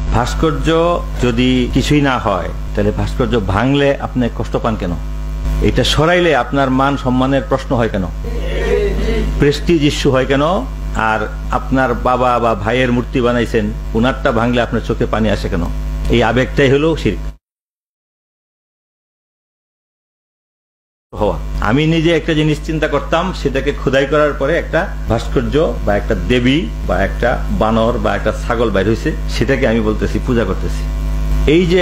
ভাস্কর্য যদি কিছুই না হয় তাহলে ভাস্কর্য ভাঙলে আপনি কষ্ট পান কেন? এটা সরাইলে আপনার মান সম্মানের প্রশ্ন হয় কেন? প্রেস্টিজ ইস্যু হয় কেন? আর আপনার বাবা বা ভাইয়ের মূর্তি বানাইছেন, উনারটা ভাঙলে আপনার চোখে পানি আসে কেন? এই আবেগটাই হলো শিরক হওয়া। আমি নিজে একটা জিনিস চিন্তা করতাম, সেটাকে খোদাই করার পরে একটা ভাস্কর্য বা একটা দেবী বা একটা বানর বা একটা ছাগল বাইর হয়েছে, সেটাকে আমি বলতেছি পূজা করতেছি। এই যে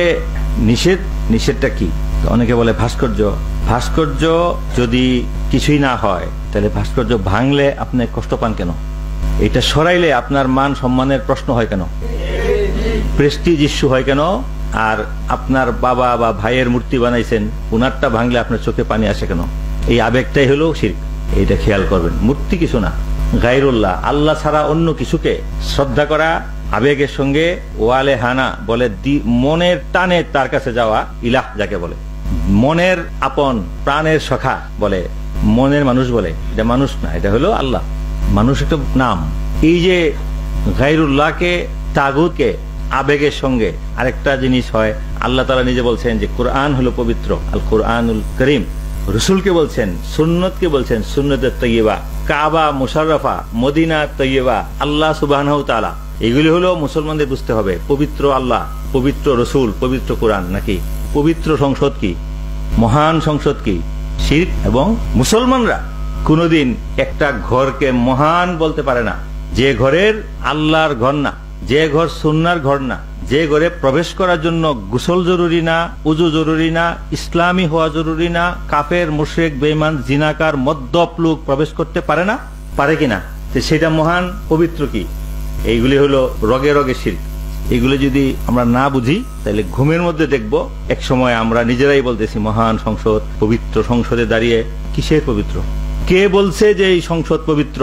নিষেধটা কি? অনেকে বলে ভাস্কর্য যদি কিছুই না হয় তাহলে ভাস্কর্য ভাঙলে আপনি কষ্ট পান কেন? এটা সরাইলে আপনার মান সম্মানের প্রশ্ন হয় কেন? প্রেস্টিজ ইস্যু হয় কেন? আর আপনার বাবা বা ভাইয়ের মূর্তি বানাইছেন, উনারটা ভাঙলে আপনার চোখে পানি আসে কেন? এই আবেগটাই হলো শিরক। এইটা খেয়াল করবেন। মূর্তি কিছু না, গায়রুল্লাহ, আল্লাহ ছাড়া অন্য কিছুকে শ্রদ্ধা করা, আবেগের সঙ্গে ওয়ালে হানা বলে মনের টানে তার কাছে যাওয়া, ইলাহ যাকে বলে, মনের আপন প্রাণের সখা বলে, মনের মানুষ বলে। এটা মানুষ না, এটা হলো আল্লাহ। মানুষ একটা নাম। এই যে গায়রুল্লাহকে, তাগুতকে আবেগের সঙ্গে আরেকটা জিনিস হয়। আল্লাহ তাআলা নিজে বলছেন যে কোরআন হলো পবিত্র, আল কোরআনুল করিম। রসুলকে বলছেন, সুন্নতকে বলছেন সুন্নতে তৈয়বা, কাবা মুশাররফা, মদিনা তৈয়বা, আল্লাহ সুবহানাহু তাআলা। এগুলি হলো মুসলমানদের বুঝতে হবে। পবিত্র আল্লাহ, পবিত্র রসুল, পবিত্র কোরআন, নাকি পবিত্র সংসদ কি, মহান সংসদ কি? শিরক। এবং মুসলমানরা কোনদিন একটা ঘরকে মহান বলতে পারে না যে ঘরের আল্লাহর ঘর না, যে ঘর সুন্নাহর ঘর না, যে ঘরে প্রবেশ করার জন্য গোসল জরুরি না, উযু জরুরি না, ইসলামী হওয়া জরুরি না, কাফের, মুশরিক, বেঈমান, জিনাকার, মদ্যপ লোক প্রবেশ করতে পারে না, পারে কিনা? সেটা মহান, পবিত্র কি? এইগুলি হলো রগে রগে শিরক। এগুলো যদি আমরা না বুঝি তাহলে ঘুমের মধ্যে দেখব এক সময় আমরা নিজেরাই বলতেছি মহান সংসদ, পবিত্র সংসদে দাঁড়িয়ে। কিসের পবিত্র? কে বলছে যে এই সংসদ পবিত্র?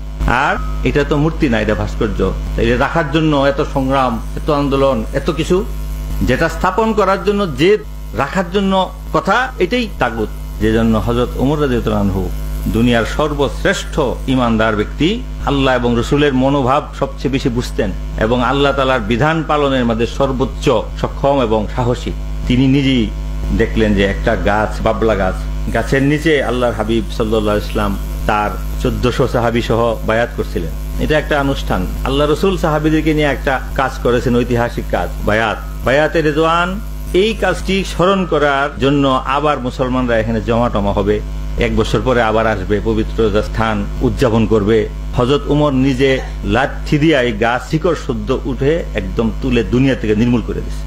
আর এটা তো মূর্তি না, এটা ভাস্কর্য। এটা রাখার জন্য এত সংগ্রাম, এত আন্দোলন, এত কিছু, যেটা স্থাপন করার জন্য, যে রাখার জন্য কথা, এটাই তাগুত। যে জন্য হযরত ওমর রাদিয়াল্লাহু আনহু, দুনিয়ার সর্বশ্রেষ্ঠ ইমানদার ব্যক্তি, আল্লাহ এবং রসুলের মনোভাব সবচেয়ে বেশি বুঝতেন এবং আল্লাহ তাআলার বিধান পালনের মধ্যে সর্বোচ্চ সক্ষম এবং সাহসী। তিনি নিজেই দেখলেন যে একটা গাছ, বাবলা গাছ, গাছের নিচে আল্লাহর হাবিব সাল্লাল্লাহু আলাইহি ওয়াসাল্লাম তার 1400 সাহাবী সহ বায়াত করছিলেন। এটা একটা অনুষ্ঠান। আল্লাহ রসুল সাহাবীদেরকে নিয়ে একটা কাজ করেছেন, ঐতিহাসিক কাজ, বায়াতে রিজওয়ান। এই কাজটি স্মরণ করার জন্য আবার মুসলমানরা এখানে জমাটমা হবে। 1 বছর পরে আবার আসবে, পবিত্র স্থান উদযাপন করবে। হযরত উমর নিজে লাঠি দিয়ে এই গাছ শিকড় শুদ্ধ উঠে একদম তুলে দুনিয়া থেকে নির্মূল করে দিয়েছে।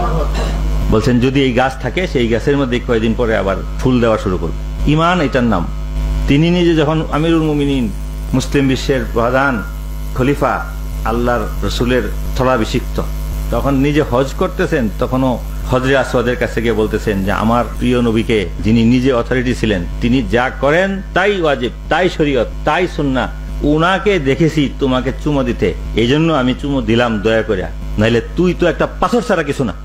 বলছেন যদি এই গাছ থাকে, সেই গাছের মধ্যে কয়েকদিন পরে আবার ফুল দেওয়া শুরু করবে। ঈমান এটার নাম। তিনি নিজে যখন আমিরুল মুমিনিন, মুসলিম বিশ্বের প্রধান খলিফা, আল্লাহর রসুলের স্থলাভিষিক্ত, তখন নিজে হজ করতেছেন, তখনও হজরে আসওয়াদের কাছে গিয়ে বলতেছেন যে আমার প্রিয় নবীকে, যিনি নিজে অথরিটি ছিলেন, তিনি যা করেন তাই ওয়াজিব, তাই শরীয়ত, তাই সুন্নাহ, উনাকে দেখেছি তোমাকে চুমো দিতে, এই জন্য আমি চুমো দিলাম দয়া করে, নাইলে তুই তো একটা পাথর ছাড়া কিছু না।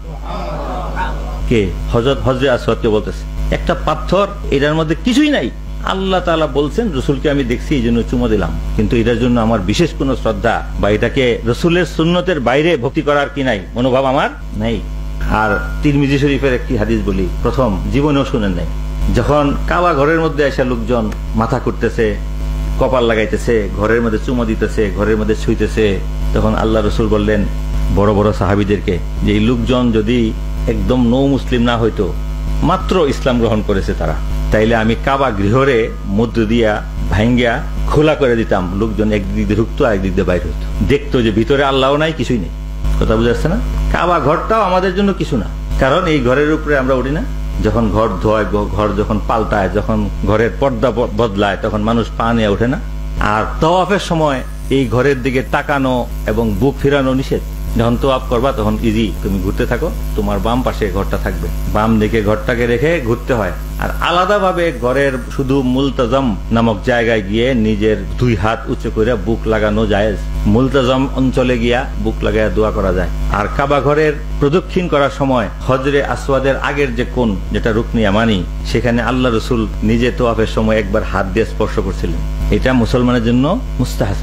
কে? হজরে আসওয়াদকে বলতেছে একটা পাথর, এটার মধ্যে কিছুই নাই। আল্লাহ তাআলা বলছেন রসুলকে আমি দেখছি, এই জন্য চুমো দিলাম, কিন্তু এটার জন্য আমার বিশেষ কোন শ্রদ্ধা বা এটাকে রসুলের সুন্নতের বাইরে ভক্তি করার কি নাই, মনোভাব আমার নাই। আর তিরমিজি শরীফের একটি হাদিস বলি, প্রথম জীবনেও শুনেন নাই, যখন কাবা ঘরের মধ্যে এসে লোকজন মাথা করতেছে, কপাল লাগাইতেছে, ঘরের মধ্যে চুমো দিতেছে, ঘরের মধ্যে ছুঁইতেছে, তখন আল্লাহ রসুল বললেন বড় বড় সাহাবীদেরকে যে এই লোকজন যদি একদম নৌ মুসলিম না হইতো, মাত্র ইসলাম গ্রহণ করেছে তারা, তাইলে আমি কাবা গৃহরে মধ্য দিয়া ভাঙ্গিয়া খোলা করে দিতাম, লোকজন একদিক দিয়ে ঢুকতো, একদিক দিয়ে বাইরে হইতো, দেখতো যে ভিতরে আল্লাহ নাই, কিছুই নেই। কথা বুঝে আসছে না? কাবা ঘরটাও আমাদের জন্য কিছু না, কারণ এই ঘরের উপরে আমরা উঠি না। যখন ঘর ধোয়, ঘর যখন পাল্টায়, যখন ঘরের পর্দা বদলায়, তখন মানুষ পা নিয়ে ওঠে না। আর তাওয়াফের সময় এই ঘরের দিকে তাকানো এবং বুক ফিরানো নিষেধ। যখন তোয়াফ করবা তখন ইজি, তুমি ঘুরতে থাকো, তোমার বাম পাশে ঘরটা থাকবে, বাম দিকে ঘরটাকে রেখে ঘুরতে হয়। আর আলাদাভাবে ঘরের শুধু মুলতাজম নামক জায়গায় গিয়ে নিজের 2 হাত উঁচু করে বুক লাগানো জায়েজ। মুলতাজম অঞ্চলে গিয়া বুক লাগাইয়া দোয়া করা যায়। আর কাবা ঘরের প্রদক্ষিণ করার সময় হজরে আসওয়াদের আগের যে কোণ, যেটা রুকনি ইয়ামানি, সেখানে আল্লাহ রসুল নিজে তোয়াফের সময় একবার হাত দিয়ে স্পর্শ করছিলেন। এটা মুসলমানের জন্য মুস্তাহসান,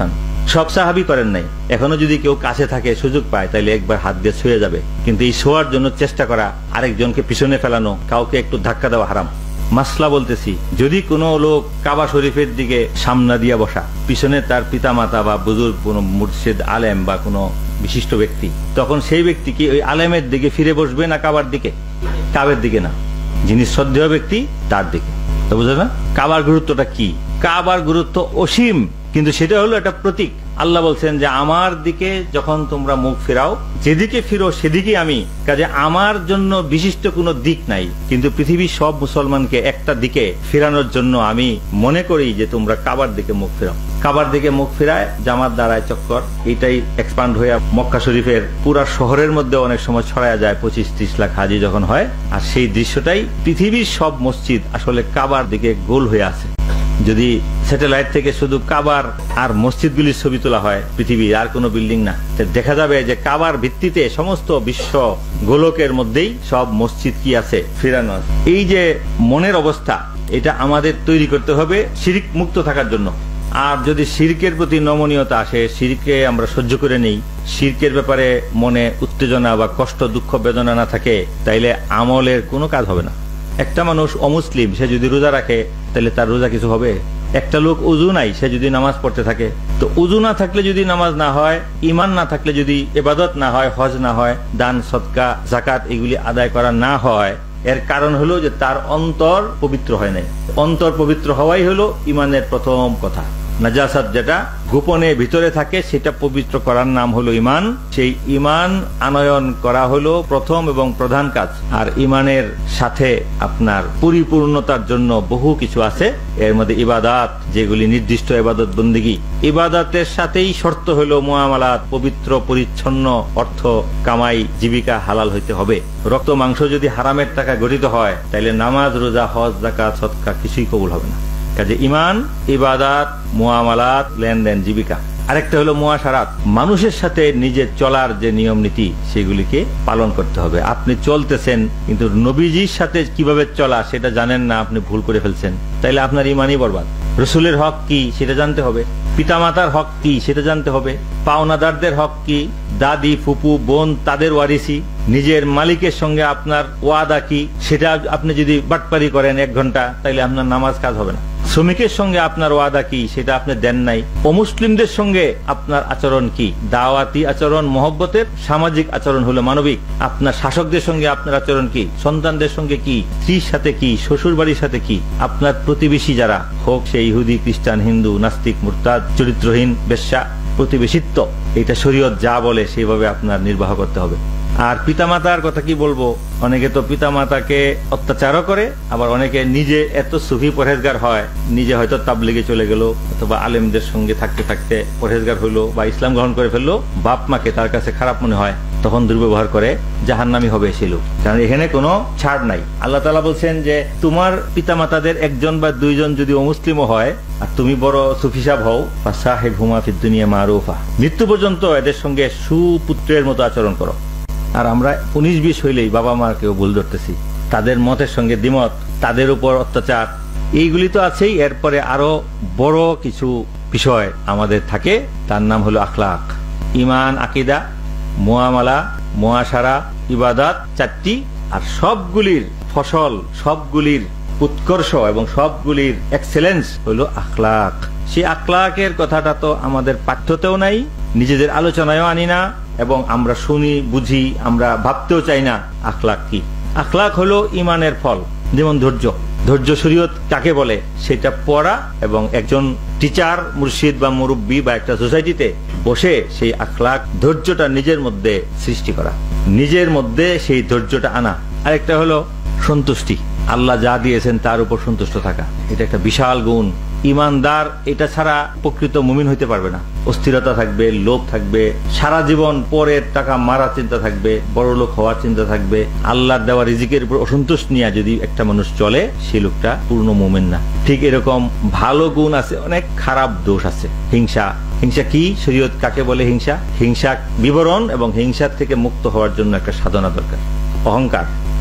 সব সাহাবী করেন নাই। এখনো যদি কেউ কাছে থাকে, সুযোগ পায়, তাহলে একবার হাত দিয়ে ছুঁয়ে যাবে। কিন্তু এই শোয়ার জন্য চেষ্টা করা, আরেকজনকে পিছনে ফেলানো, কাউকে একটু ধাক্কা দেওয়া হারাম। মাসলা বলতেছি, যদি কোনো লোক কাবা শরীফের দিকে সামনা দিয়া বসা, পিছনে তার পিতামাতা বা বুজুর্গ কোনো মুর্শিদ আলেম বা কোনো বিশিষ্ট ব্যক্তি, তখন সেই ব্যক্তি কি ওই আলেমের দিকে ফিরে বসবে না কাবার দিকে? কাবের দিকে না, যিনি শ্রদ্ধেয় ব্যক্তি তার দিকে। তো বুঝলে না কাবার গুরুত্বটা কি? কাবার গুরুত্ব অসীম, কিন্তু সেটা হলো একটা প্রতীক। আল্লাহ বলছেন যে আমার দিকে যখন তোমরা মুখ ফেরাও, যেদিকে ফিরো সেদিকে আমি, কাজে আমার জন্য বিশিষ্ট কোনো দিক নাই, কিন্তু পৃথিবীর সব মুসলমানকে একটা দিকে ফেরানোর জন্য আমি মনে করি যে তোমরা কাবার দিকে মুখ ফেরাও। কাবার দিকে মুখ ফেরায় জামাত দাঁড়ায় চক্কর, এটাই এক্সপান্ড হয়ে মক্কা শরীফের পুরা শহরের মধ্যে অনেক সময় ছড়ায়া যায় 25-30 লাখ হাজি যখন হয়। আর সেই দৃশ্যটাই পৃথিবীর সব মসজিদ আসলে কাবার দিকে গোল হয়ে আছে। যদি স্যাটেলাইট থেকে শুধু কাবার আর মসজিদগুলির ছবি তোলা হয়, পৃথিবীর আর কোনো বিল্ডিং না, দেখা যাবে যে কাবার ভিত্তিতে সমস্ত বিশ্ব গোলকের মধ্যেই সব মসজিদ কি আছে, ফিরানো আছে। এই যে মনের অবস্থা, এটা আমাদের তৈরি করতে হবে শিরক মুক্ত থাকার জন্য। আর যদি শিরকের প্রতি নমনীয়তা আসে, শিরকে আমরা সহ্য করে নেই, শিরকের ব্যাপারে মনে উত্তেজনা বা কষ্ট, দুঃখ, বেদনা না থাকে, তাইলে আমলের কোনো কাজ হবে না। একটা মানুষ অমুসলিম, সে যদি রোজা রাখে, তাহলে তার রোজা কিছু হবে? একটা লোক উজু নাই, সে যদি নামাজ পড়তে থাকে, তো উজু না থাকলে যদি নামাজ না হয়, ইমান না থাকলে যদি ইবাদত না হয়, হজ না হয়, দান সদকা যাকাত এগুলি আদায় করা না হয়, এর কারণ হলো যে তার অন্তর পবিত্র হয় নাই। অন্তর পবিত্র হওয়াই হলো ইমানের প্রথম কথা। নাজাসাত যেটা গোপনে ভিতরে থাকে, সেটা পবিত্র করার নাম হলো ইমান। সেই ইমান আনয়ন করা হলো প্রথম এবং প্রধান কাজ। আর ইমানের সাথে আপনার পরিপূর্ণতার জন্য বহু কিছু আছে, এর মধ্যে ইবাদাত, যেগুলি নির্দিষ্ট ইবাদত বন্দেগী, ইবাদাতের সাথেই শর্ত হলো মুআমালাত, পবিত্র পরিচ্ছন্ন অর্থ কামাই, জীবিকা হালাল হইতে হবে। রক্ত মাংস যদি হারামের টাকা গঠিত হয়, তাহলে নামাজ, রোজা, হজ, যাকাত, সদকা কিছুই কবুল হবে না। কাজে ইমান, ইবাদাত, মুআমালাত, লেনদেন, জীবিকা। আরেকটা হলো মুআশারাত, মানুষের সাথে নিজের চলার যে নিয়ম নীতি, সেগুলিকে পালন করতে হবে। আপনি চলতেছেন, কিন্তু নবীজির সাথে কিভাবে চলা সেটা জানেন না, আপনি ভুল করে ফেলছেন, তাইলে আপনার ইমানই বরবাদ। রসুলের হক কি সেটা জানতে হবে, পিতামাতার হক কি সেটা জানতে হবে, পাওনাদারদের হক কি, দাদি, ফুপু, বোন, তাদের ওয়ারিসি, নিজের মালিকের সঙ্গে আপনার ওয়াদা কি, সেটা আপনি যদি বাটপারি করেন 1 ঘন্টা, তাইলে আপনার নামাজ কাজ হবে না। শ্রমিকের সঙ্গে আপনার ওয়াদা কি, সেটা আপনি দেন নাই। অমুসলিমদের সঙ্গে আপনার আচরণ কি, দাওয়াতি আচরণ মহব্বতের, সামাজিক আচরণ হলো মানবিক। আপনার শাসকদের সঙ্গে আপনার আচরণ কি, সন্তানদের সঙ্গে কি, স্ত্রীর সাথে কি, শ্বশুর বাড়ির সাথে কি, আপনার প্রতিবেশী যারা হোক, সে ইহুদি, খ্রিস্টান, হিন্দু, নাস্তিক, মুরতাদ, চরিত্রহীন, বেশ্যা, প্রতিবেশিত্ব, এটা শরীয়ত যা বলে সেইভাবে আপনার নির্বাহ করতে হবে। আর পিতামাতার কথা কি বলবো, অনেকে তো পিতামাতাকে অত্যাচারও করে, আবার অনেকে নিজে এত সুফি পরহেজগার হয়, নিজে হয়তো তাবলিগে চলে গেল, অথবা আলেমদের সঙ্গে থাকতে থাকতে পরহেজগার হইলো বা ইসলাম গ্রহণ করে ফেললো, বাপ মাকে তার কাছে খারাপ মনে হয়, তখন দুর্ব্যবহার করে, জাহান্নামী হবে সে লোক। কারণ এখানে কোনো ছাড় নাই। আল্লাহ তাআলা বলছেন যে তোমার পিতামাতাদের 1জন বা 2জন যদি অমুসলিমও হয়, আর তুমি বড় সুফি সাহেব হও, ফাসাহিবহুমা ফিদ দুনিয়া মারুফা, মৃত্যু পর্যন্ত এদের সঙ্গে সুপুত্রের মতো আচরণ করো। আর আমরা 19-20 হইলেই বাবা মাকেও ভুল ধরতেছি, তাদের মতের সঙ্গে দ্বিমত, তাদের উপর অত্যাচার, এইগুলি তো আছেই। এরপরে আরো বড় কিছু বিষয় আমাদের থাকে, তার নাম হলো আখলাক। ইমান, আকিদা, মুআমালা, মুআশারা, ইবাদাত, 4টি। আর সবগুলির ফসল, সবগুলির উৎকর্ষ এবং সবগুলির এক্সেলেন্স হলো আখলাক। সেই আখলাকের কথাটা তো আমাদের পাঠ্যতেও নাই, নিজেদের আলোচনায়ও আনি না, এবং আমরা শুনি, বুঝি, আমরা ভাবতেও চাই না আখলাক কি। আখলাক হলো ইমানের ফল। যেমন ধৈর্য, ধৈর্য শরীয়ত কাকে বলে সেটা পড়া, এবং একজন টিচার, মুর্শিদ বা মুরব্বী বা একটা সোসাইটিতে বসে সেই আখলাক, ধৈর্যটা নিজের মধ্যে সৃষ্টি করা, নিজের মধ্যে সেই ধৈর্যটা আনা। আরেকটা হলো সন্তুষ্টি, আল্লাহ যা দিয়েছেন তার উপর সন্তুষ্ট থাকা, এটা একটা বিশাল গুণ। ইমানদার এটা ছাড়া প্রকৃত মুমিন হইতে পারবে না। অস্থিরতা থাকবে, লোভ থাকবে, সারা জীবন পরের টাকা মারার চিন্তা থাকবে, বড় লোক হওয়ার চিন্তা থাকবে, আল্লাহর দেওয়া রিজিকের উপর অসন্তোষ নিয়ে যদি একটা মানুষ চলে, সেই লোকটা পূর্ণ মুমিন না। ঠিক এরকম ভালো গুণ আছে অনেক, খারাপ দোষ আছে। হিংসা, হিংসা কি, শরীয়ত কাকে বলে হিংসা, হিংসা বিবরণ এবং হিংসার থেকে মুক্ত হওয়ার জন্য একটা সাধনা দরকার। অহংকার,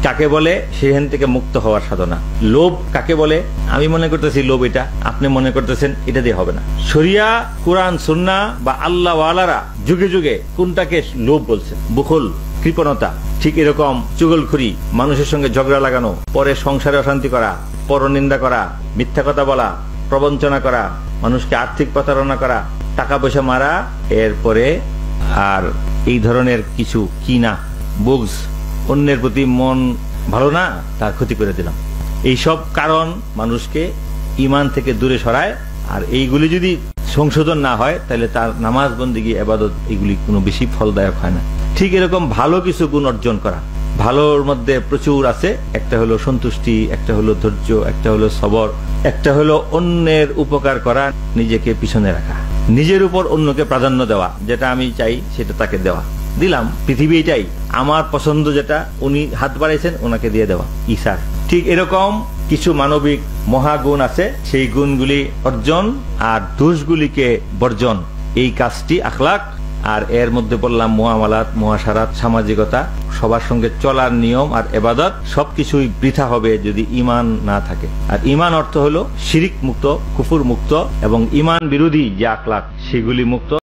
কাকে বলে সেখান থেকে মুক্ত হওয়ার সাধনা। লোভ কাকে বলে? আমি মনে করতেছি লোভ এটা, আপনি মনে করতেছেন এটা দিয়ে হবে না। শরিয়া, কোরআন, সুন্নাহ বা আল্লাহ ওয়ালারা যুগে যুগে কোনটাকে লোভ বলছে? বুখল, কৃপণতা। ঠিক এরকম চুগলখুরি, মানুষের সঙ্গে ঝগড়া লাগানো, পরে সংসারে অশান্তি করা, পরনিন্দা করা, মিথ্যা কথা বলা, প্রবঞ্চনা করা, মানুষকে আর্থিক প্রতারণা করা, টাকা পয়সা মারা, এরপরে আর এই ধরনের কিছু কিনা, বুগস, অন্যের প্রতি মন ভালো না, তার ক্ষতি করে দিলাম। এইসব কারণ মানুষকে ঈমান থেকে দূরে সরায়। আর এইগুলি যদি সংশোধন না হয় তাহলে তার নামাজ, বন্দেগী, ইবাদত এগুলি কোনো বেশি ফলদায়ক হয় না। ঠিক এরকম ভালো কিছু গুণ অর্জন করা, ভালোর মধ্যে প্রচুর আছে। একটা হলো সন্তুষ্টি, একটা হলো ধৈর্য, একটা হলো সবর, একটা হলো অন্যের উপকার করা, নিজেকে পিছনে রাখা, নিজের উপর অন্যকে প্রাধান্য দেওয়া। যেটা আমি চাই সেটা তাকে দেওয়া, দিলাম। পৃথিবী এটাই, আমার পছন্দ যেটা, উনি হাত বাড়াইছেন, ওনাকে দিয়ে দেওয়া, ইসার। ঠিক এরকম কিছু মানবিক মহাগুণ আছে, সেই গুণগুলি অর্জন আর দোষগুলিকে বর্জন, এই কাজটি আখলাক। আর এর মধ্যে বললাম মুআমালাত, মুআশারাত, সামাজিকতা, সবার সঙ্গে চলার নিয়ম আর ইবাদত সবকিছুই বৃথা হবে যদি ঈমান না থাকে। আর ঈমান অর্থ হলো শিরিক মুক্ত, কুফর মুক্ত এবং ঈমান বিরোধী যে আখলাক সেগুলি মুক্ত।